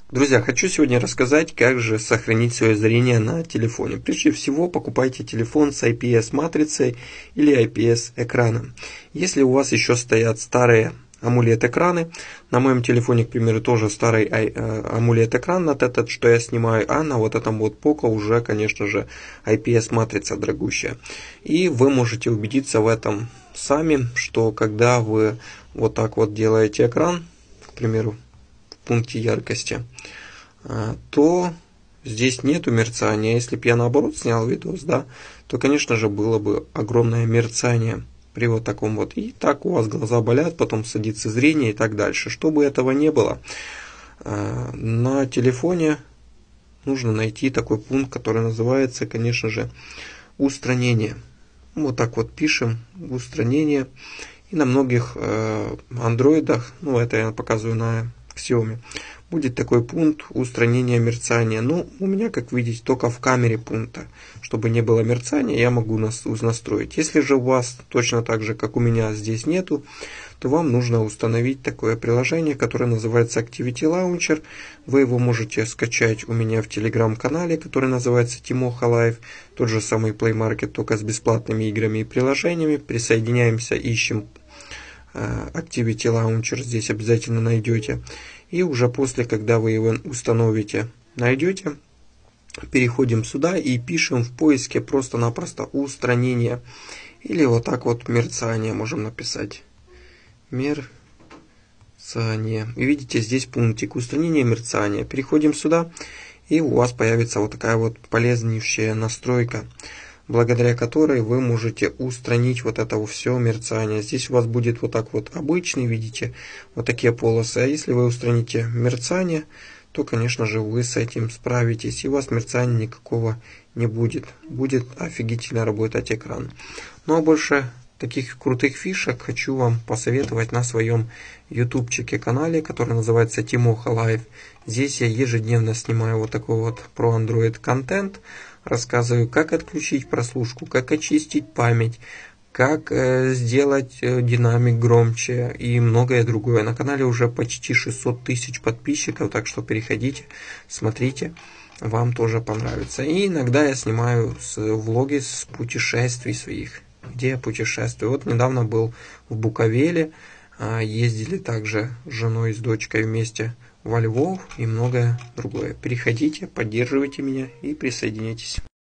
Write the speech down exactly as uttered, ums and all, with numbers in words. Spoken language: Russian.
Друзья, хочу сегодня рассказать, как же сохранить свое зрение на телефоне. Прежде всего, покупайте телефон с ай пи эс-матрицей или ай пи эс-экраном. Если у вас еще стоят старые AMOLED-экраны, на моем телефоне, к примеру, тоже старый AMOLED-экран, на этот, что я снимаю, а на вот этом вот Poco уже, конечно же, ай пи эс-матрица дорогущая. И вы можете убедиться в этом сами, что когда вы вот так вот делаете экран, к примеру, пункте яркости, то здесь нету мерцания. Если бы я наоборот снял видос, да, то, конечно же, было бы огромное мерцание при вот таком вот. И так у вас глаза болят, потом садится зрение и так дальше. Чтобы этого не было, на телефоне нужно найти такой пункт, который называется, конечно же, устранение. Вот так вот пишем устранение. И на многих андроидах, ну это я показываю на Xiaomi, будет такой пункт устранения мерцания. Ну, у меня, как видите, только в камере пункта. Чтобы не было мерцания, я могу нас настроить. Если же у вас точно так же, как у меня, здесь нету, то вам нужно установить такое приложение, которое называется Activity Launcher. Вы его можете скачать у меня в телеграм-канале, который называется Тимоха Live. Тот же самый Play Market, только с бесплатными играми и приложениями. Присоединяемся, ищем Activity Launcher, здесь обязательно найдете. И уже после, когда вы его установите, найдете, переходим сюда и пишем в поиске просто-напросто устранение. Или вот так вот мерцание можем написать. Мерцание. И видите, здесь пунктик устранение мерцания. Переходим сюда, и у вас появится вот такая вот полезнейшая настройка, благодаря которой вы можете устранить вот это все мерцание. Здесь у вас будет вот так вот обычный, видите, вот такие полосы. А если вы устраните мерцание, то, конечно же, вы с этим справитесь, и у вас мерцания никакого не будет. Будет офигительно работать экран. Ну а больше таких крутых фишек хочу вам посоветовать на своем ютубчике канале, который называется Тимоха Live. Здесь я ежедневно снимаю вот такой вот про Android контент. Рассказываю, как отключить прослушку, как очистить память, как э, сделать э, динамик громче и многое другое. На канале уже почти шестьсот тысяч подписчиков, так что переходите, смотрите, вам тоже понравится. И иногда я снимаю с, влоги с путешествий своих, где я путешествую. Вот недавно был в Буковеле, э, ездили также с женой и с дочкой вместе во Львов и многое другое. Переходите, поддерживайте меня и присоединяйтесь.